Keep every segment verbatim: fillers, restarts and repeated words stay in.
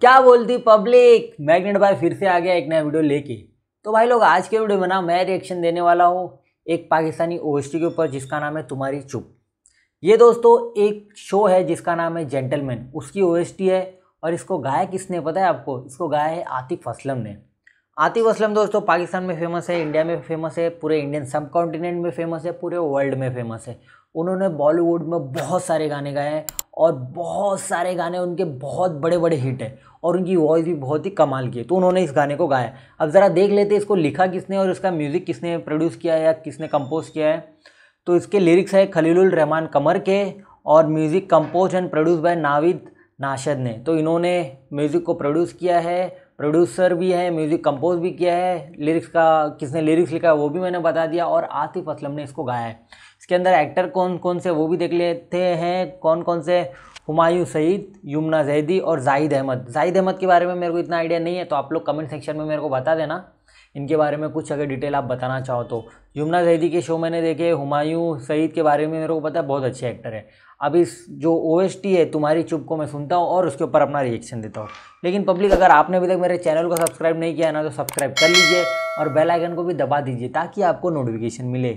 क्या बोलती public, magnet भाई फिर से आ गया एक नया वीडियो लेके। तो भाई लोग आज के वीडियो में ना मैं रिएक्शन देने वाला हूँ एक पाकिस्तानी ओएसटी के ऊपर जिसका नाम है तुम्हारी चुप। ये दोस्तों एक शो है जिसका नाम है जेंटलमैन, उसकी ओएसटी है और इसको गाया किसने पता है आपको? इसको गाया है आतिफ असलम ने। आतिफ असलम दोस्तों पाकिस्तान में फेमस है, इंडिया में फेमस है, पूरे इंडियन सब कॉन्टिनेंट में फेमस है, पूरे वर्ल्ड में फेमस है। उन्होंने बॉलीवुड में बहुत सारे गाने गाए हैं और बहुत सारे गाने उनके बहुत बड़े बड़े हिट है और उनकी वॉइस भी बहुत ही कमाल की है। तो उन्होंने इस गाने को गाया। अब ज़रा देख लेते हैं इसको लिखा किसने और इसका म्यूज़िक किसने प्रोड्यूस किया है या किसने कंपोज किया है। तो इसके लिरिक्स है खलीलुल रहमान कमर के और music compose and produce by Naveed Nashad ने। तो इन्होंने म्यूज़िक को प्रोड्यूस किया है, प्रोड्यूसर भी है, म्यूज़िक कंपोज भी किया है। लिरिक्स का किसने लिरिक्स लिखा है वो भी मैंने बता दिया और आतिफ असलम ने इसको गाया है। इसके अंदर एक्टर कौन कौन से वो भी देख लेते हैं, कौन कौन से। हुमायूं सईद, युमना जैदी और जाहिद अहमद। जाहिद अहमद के बारे में मेरे को इतना आइडिया नहीं है, तो आप लोग कमेंट सेक्शन में मेरे को बता देना इनके बारे में कुछ अगर डिटेल आप बताना चाहो तो। युमना जैदी के शो मैंने देखे, हुमायूं सईद के बारे में मेरे को पता है, बहुत अच्छे एक्टर है। अब इस जो ओएसटी है तुम्हारी चुप को मैं सुनता हूँ और उसके ऊपर अपना रिएक्शन देता हूँ। लेकिन पब्लिक अगर आपने अभी तक मेरे चैनल को सब्सक्राइब नहीं किया है ना तो सब्सक्राइब कर लीजिए और बेल आइकन को भी दबा दीजिए ताकि आपको नोटिफिकेशन मिले।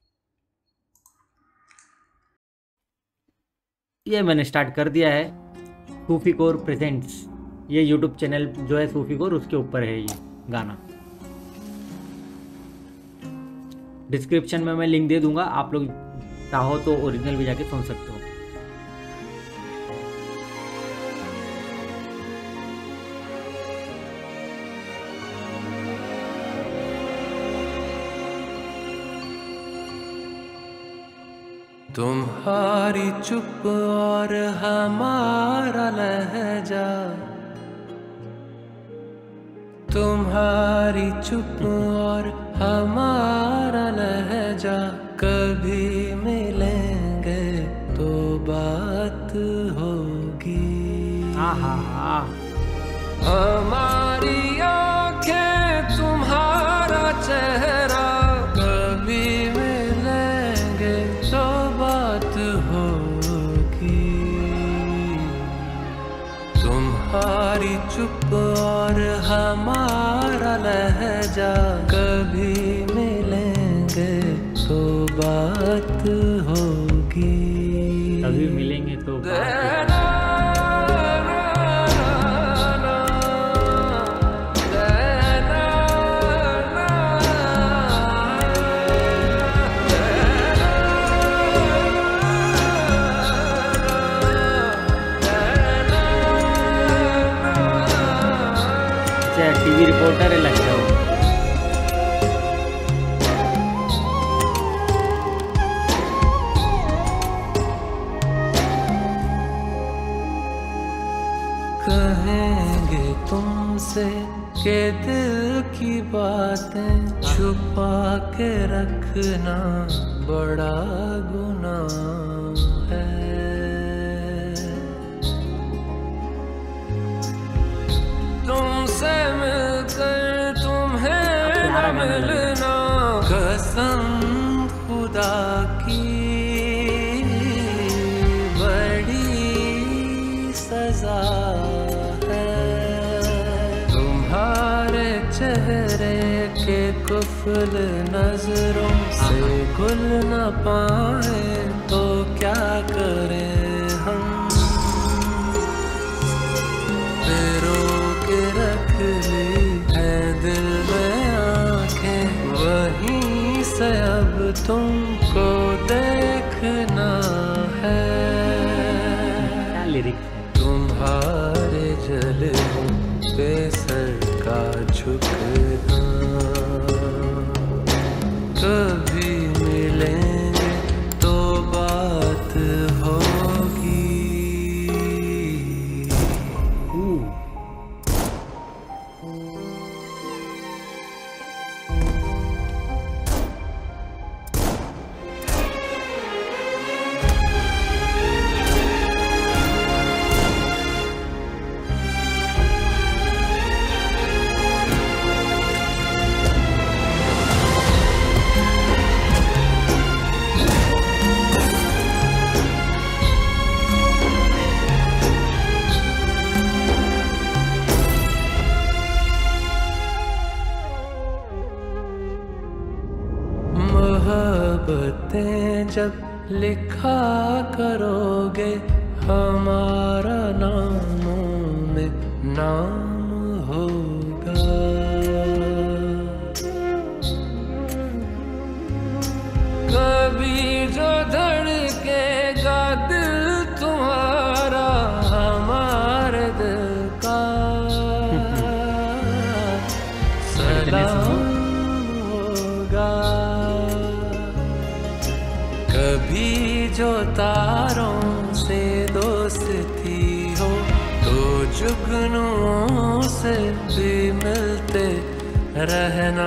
ये मैंने स्टार्ट कर दिया है। सूफी कोर प्रेजेंट्स, ये यूट्यूब चैनल जो है सूफी कोर, उसके ऊपर है ये गाना। डिस्क्रिप्शन में मैं लिंक दे दूंगा, आप लोग चाहो तो ओरिजिनल भी जाके सुन सकते हो। तुम्हारी चुप और हमारा लहजा, तुम्हारी चुप और हमारा लहजा, कभी मिलेंगे तो बात होगी। आहा, हमारी आंखें तुम्हारा चेहरा, कभी मिलेंगे तो बात होगी। तुम्हारी चुप और हमारा लहजा, कभी मिलेंगे तो बात होगी। कभी मिलेंगे तो बात होगी। टीवी रिपोर्टर है लगता है। कहेंगे तुमसे के दिल की बातें छुपा के रखना बड़ा गुनाह है। तुमसे मिलकर तुम्हें न मिलना, कसम खुदा की बड़ी सजा है। तुम्हारे चेहरे के कुफल नजरों से खुल न पाए तो क्या करें हम। रख ली है दिल में आंखें, वहीं से अब तुमको देखना है। क्या लिरिक्स है। तुम्हारे जलवों पे सर का झुकना, कभी मिलेंगे तो बात होगी। जब लिखा करोगे हमारा नामों में नाम होगा। कभी जो धड़केगा दिल तुम्हारा हमारे दिल का सलाम होगा। कभी जो तारों से दोस्ती हो तो जुगनुओं से भी मिलते रहना।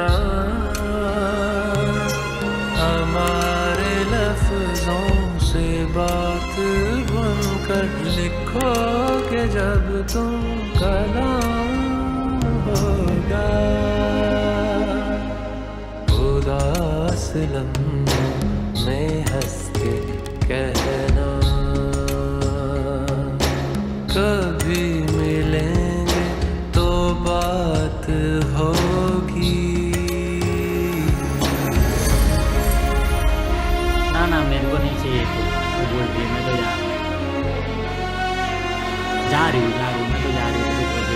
हमारे लफ्जों से बात बनकर लिखोगे जब तुम कलाम होगा। उदास लम्हों में हंस के कहना कभी मिलेंगे तो बात होगी। ना ना मेरे को नहीं चाहिए तो वो बोल रही है मैं तो जा रही हूँ जा रही हूँ जा रही हूँ मैं तो जा रही हूँ।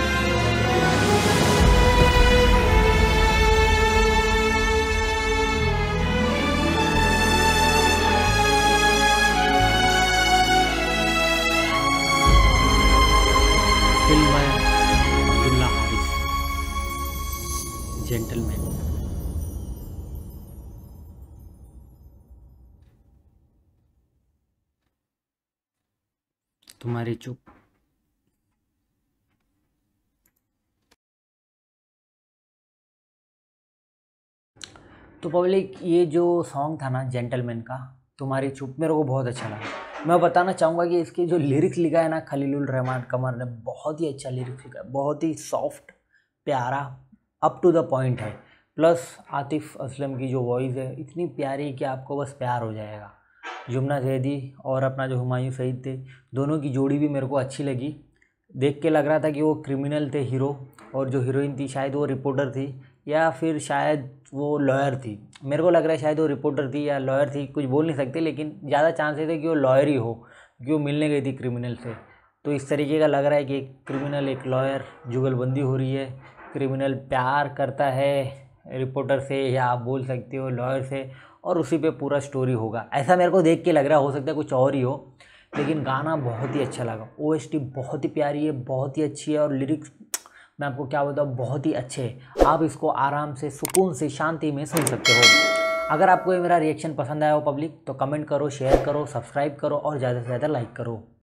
फिल्म है अब्दुल्ला हारिस जेंटलमैन। तुम्हारी चुप। तो पब्लिक ये जो सॉन्ग था ना जेंटलमैन का तुम्हारी चुप मेरे को बहुत अच्छा लगा। मैं बताना चाहूँगा कि इसके जो लिरिक्स लिखा है ना खलीलुर रहमान कमर ने बहुत ही अच्छा लिरिक्स लिखा है। बहुत ही सॉफ्ट प्यारा अप टू द पॉइंट है। प्लस आतिफ असलम की जो वॉइस है इतनी प्यारी कि आपको बस प्यार हो जाएगा। जुमना जैदी और अपना जो हुमायूं सईद थे दोनों की जोड़ी भी मेरे को अच्छी लगी। देख के लग रहा था कि वो क्रिमिनल थे हीरो और जो हीरोइन थी शायद वो रिपोर्टर थी या फिर शायद वो लॉयर थी। मेरे को लग रहा है शायद वो रिपोर्टर थी या लॉयर थी, कुछ बोल नहीं सकते, लेकिन ज़्यादा चांसेस है कि वो लॉयर ही हो क्योंकि वो मिलने गई थी क्रिमिनल से। तो इस तरीके का लग रहा है कि एक क्रिमिनल एक लॉयर जुगलबंदी हो रही है। क्रिमिनल प्यार करता है रिपोर्टर से या आप बोल सकते हो लॉयर से और उसी पे पूरा स्टोरी होगा, ऐसा मेरे को देख के लग रहा है। हो सकता है कुछ और ही हो, लेकिन गाना बहुत ही अच्छा लगा। ओएसटी बहुत ही प्यारी है, बहुत ही अच्छी है और लिरिक्स मैं आपको क्या बताऊँ बहुत ही अच्छे हैं। आप इसको आराम से सुकून से शांति में सुन सकते हो। अगर आपको ये मेरा रिएक्शन पसंद आया हो पब्लिक तो कमेंट करो, शेयर करो, सब्सक्राइब करो और ज़्यादा से ज़्यादा लाइक करो।